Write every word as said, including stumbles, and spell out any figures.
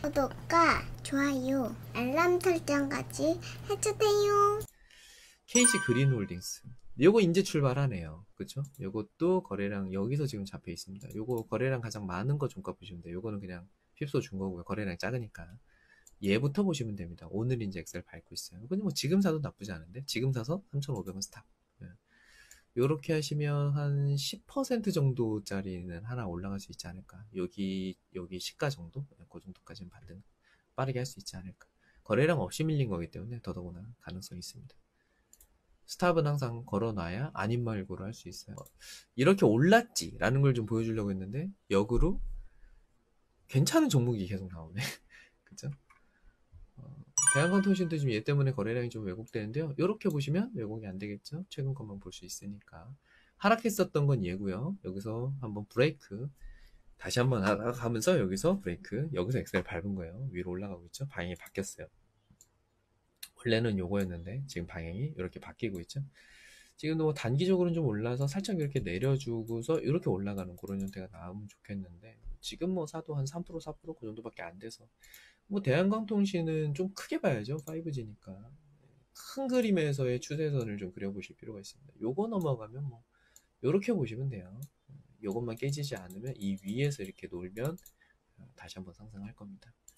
구독과 좋아요, 알람 설정까지 해주세요. 케이씨 그린홀딩스 요거 이제 출발하네요. 그쵸? 요것도 거래량 여기서 지금 잡혀 있습니다. 요거 거래량 가장 많은 거 종가 보시면 돼요. 요거는 그냥 핍소 준 거고요. 거래량 작으니까 얘부터 보시면 됩니다. 오늘 이제 엑셀 밟고 있어요. 근데 뭐 지금 사도 나쁘지 않은데 지금 사서 삼천오백 원 스탑. 예. 요렇게 하시면 한 십 퍼센트 정도짜리는 하나 올라갈 수 있지 않을까. 여기 여기 시가 정도? 그 정도까지는 반등 빠르게 할 수 있지 않을까. 거래량 없이 밀린 거기 때문에 더더구나 가능성이 있습니다. 스탑은 항상 걸어놔야 아닌 말고로 할 수 있어요. 이렇게 올랐지 라는 걸 좀 보여주려고 했는데 역으로 괜찮은 종목이 계속 나오네. 그죠? 어, 대한건통신도 지금 얘 때문에 거래량이 좀 왜곡되는데요. 이렇게 보시면 왜곡이 안 되겠죠? 최근 것만 볼 수 있으니까. 하락했었던 건 얘고요. 여기서 한번 브레이크 다시 한번 하락하면서 여기서 브레이크, 여기서 엑셀 밟은 거예요. 위로 올라가고 있죠. 방향이 바뀌었어요. 원래는 요거였는데 지금 방향이 이렇게 바뀌고 있죠. 지금도 뭐 단기적으로는 좀 올라서 살짝 이렇게 내려주고서 이렇게 올라가는 그런 형태가 나오면 좋겠는데 지금 뭐 사도 한 삼 퍼센트 사 퍼센트 그 정도밖에 안 돼서 뭐 대한광통신은 좀 크게 봐야죠. 파이브지니까 큰 그림에서의 추세선을 좀 그려보실 필요가 있습니다. 요거 넘어가면 뭐 요렇게 보시면 돼요. 요것만 깨지지 않으면 이 위에서 이렇게 놀면 다시 한번 상승할 겁니다.